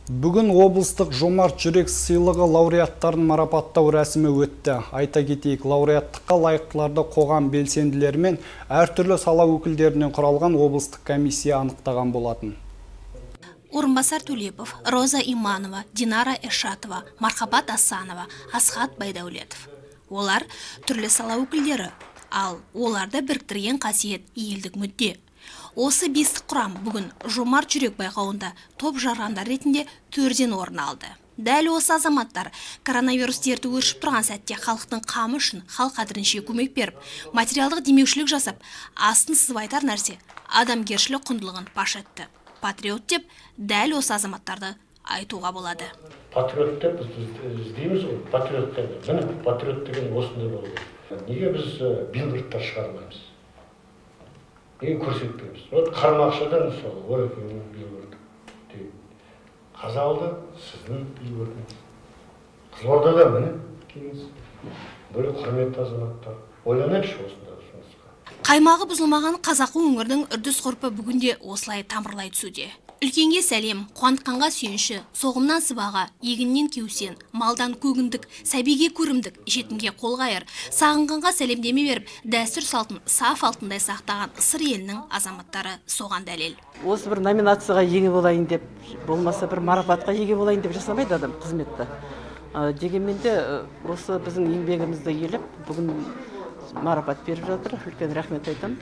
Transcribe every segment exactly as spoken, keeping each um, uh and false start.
Бүгін облыстық жомарт жүрек сыйлығы лауреаттарын марапаттау рәсімі өтті. Айта кетейік, лауреаттыққа лайықтыларды қоғам белсенділері мен әртүрлі сала өкілдерінен құралған облыстық комиссия анықтаған болатын. Орынбасар Төлепов, Роза Иманова, Динара Эшатова, Мархабат Асанова, Асхат Байдәулетов. Олар түрлі сала өкілдері, ал оларды біріктірген қасиет елдік мүдде. Осы бестік құрам бүгін жомарт жүрек байқауында топ жарғандар ретінде төрден орын алды. Дәл осы азаматтар коронавирус дерті өршіп тұрған сәтте халықтың қамы үшін хал қадірінше көмек беріп, материалдық демеушілік жасап, астын сызып айтар нәрсе адамгершілік құндылығын паш етті. Патриот деп дәл осы азаматтарды айтуға болады. Патриот деп біз іздейміз ғой, патриот деп. Міне патриот деген осындай болды. Неге біз билбордтар шығармаймыз? Неге көрсетпейміз? Вот Қармақшыдан мысалы, Орекеңнің билборды дейді. Қазалыда сіздің билбордыңыз. Қызылордада міне келіңіз. Böyle құрметті азаматтар. Ойланайықшы осындай жұмысқа. Қаймағы бұзылмаған қазақы өңірдің үрдіс ғұрпы бүгінде осылай тамырлай түсуде. Үлкенге сәлем, қуантқанға сүйінші, соғымнан сыбаға, егіннен кеусен, малдан көгіндік, сәбиге көрімдік, жетімге қол қайыр, сағынғанға сәлемдеме беріп, дәстүр салтын саф алтындай сақтаған сыр елінің азаматтары соған дәлел. Осы бір номинацияға еге болайын деп, болмаса бір марапатқа еге болайын деп жасамайды адам қызметті. Дегенмен де осы біздің еңбегімізді еліп, бүгін марапат беріп жатыр, үлкен рахмет айтам.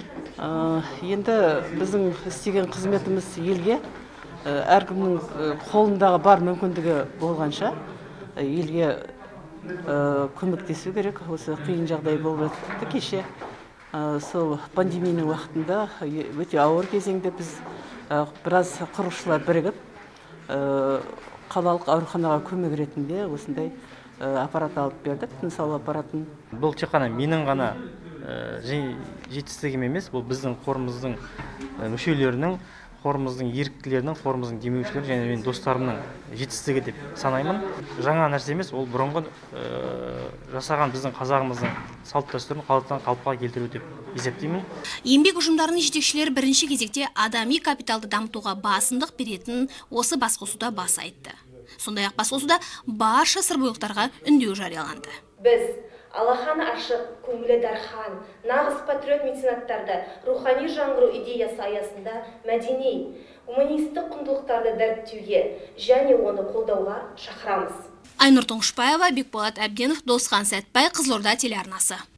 Енді біздің істеген қызметіміз елге, әркімнің қолындағы бар мүмкіндігі болғанша елге көмектесу керек. Осы қиын жағдай болып жатты кеше. Сол пандемияның уақытында өте ауыр кезеңде біз біраз құрылысшылар бірігіп қалалық ауруханаға көмек ретінде осындай аппарат алып бердік, тыныс алу аппаратын. Бұл тек қана менің ғана жетістігім емес, бұл біздің қорымыздың мүшелерінің, қорымыздың еріктілерінің, қорымыздың демеушілерінің және мен достарымның жетістігі деп санаймын. Жаңа нәрсе емес, ол бұрынғы жасаған біздің қазағымыздың салт дәстүрін қалыптан қалыпқа келтіру деп есептеймін. Еңбек ұжымдарының жетекшілері бірінші кезекте адами капиталды дамытуға басымдық беретінін осы басқосуда баса айтты. Сондай-ақ басқосуда барша сырбойылықтарға үндеу жарияланды. Біз Аллаханы ашық, көңілі дархан, нағыз патриот меценаттарды рухани жаңғыру идеясы аясында мәдени, гуманистік құндылықтарды дәріптеуге және оны қолдауға шақырамыз. Айнұр Тоңшыбаева, Бекболат Әбденов, Досхан Сәтбай, Қызылорда телеарнасы.